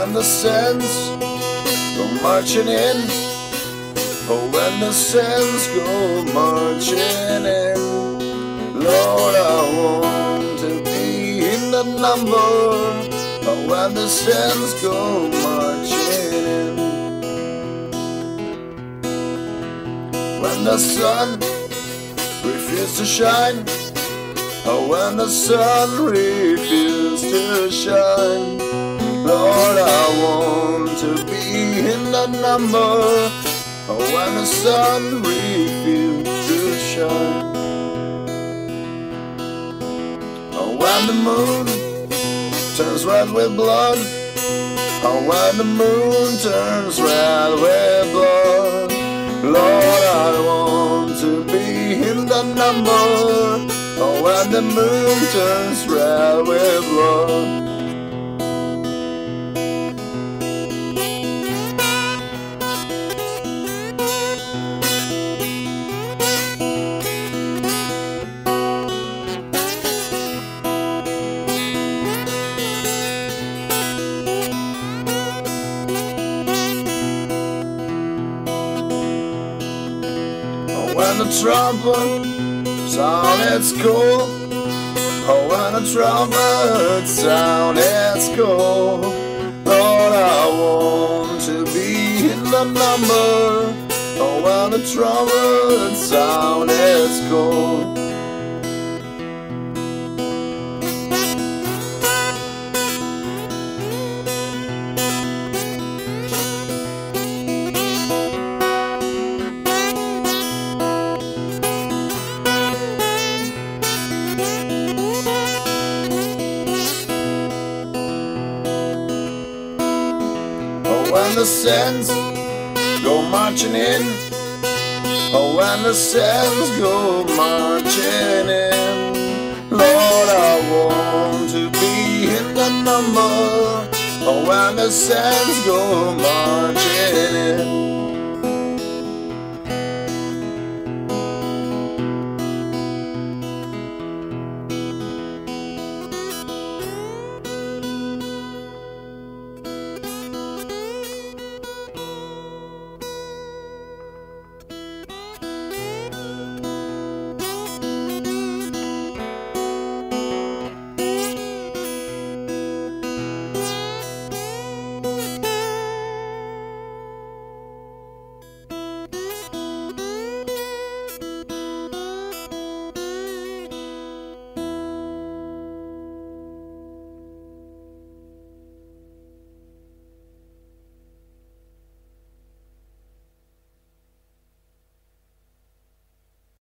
when the Sens go marching in, oh, when the Sens go marching in, Lord, I want to be in the number, oh, when the Sens go marching in. When the sun refuses to shine, oh, when the sun refuses to shine, Lord, I want to be in the number, oh, when the sun refuses to shine. Oh, when the moon turns red with blood, oh, when the moon turns red with blood, Lord, I want to be in the number, oh, when the moon turns red with blood. When the trumpet sound its call, oh, when the trumpet sound its call, Lord, I want to be in the number, oh, when the trumpet sound its call. When the Sens go marching in, oh, when the Sens go marching in, Lord, I want to be in the number, oh, when the Sens go marching in.